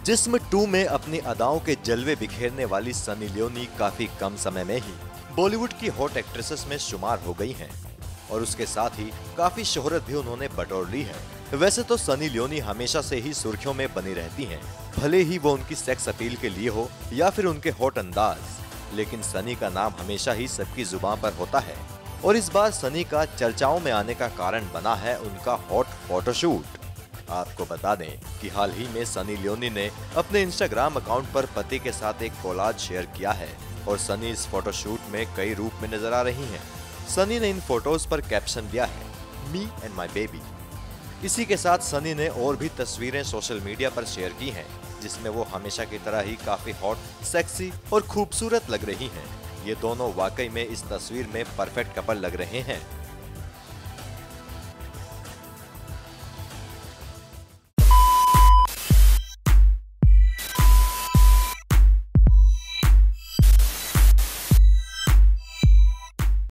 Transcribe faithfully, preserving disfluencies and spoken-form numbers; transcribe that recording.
जिस्म टू में अपनी अदाओं के जलवे बिखेरने वाली सनी लियोनी काफी कम समय में ही बॉलीवुड की हॉट एक्ट्रेसेस में शुमार हो गई हैं और उसके साथ ही काफी शोहरत भी उन्होंने बटोर ली है। वैसे तो सनी लियोनी हमेशा से ही सुर्खियों में बनी रहती हैं, भले ही वो उनकी सेक्स अपील के लिए हो या फिर उनके हॉट अंदाज, लेकिन सनी का नाम हमेशा ही सबकी जुबान पर होता है और इस बार सनी का चर्चाओं में आने का कारण बना है उनका हॉट फोटोशूट। आपको बता दें कि हाल ही में सनी लियोनी ने अपने इंस्टाग्राम अकाउंट पर पति के साथ एक कोलाज शेयर किया है और सनी इस फोटोशूट में कई रूप में नजर आ रही हैं। सनी ने इन फोटोज पर कैप्शन दिया है, मी एंड माई बेबी। इसी के साथ सनी ने और भी तस्वीरें सोशल मीडिया पर शेयर की हैं, जिसमें वो हमेशा की तरह ही काफी हॉट, सेक्सी और खूबसूरत लग रही हैं। ये दोनों वाकई में इस तस्वीर में परफेक्ट कपल लग रहे हैं।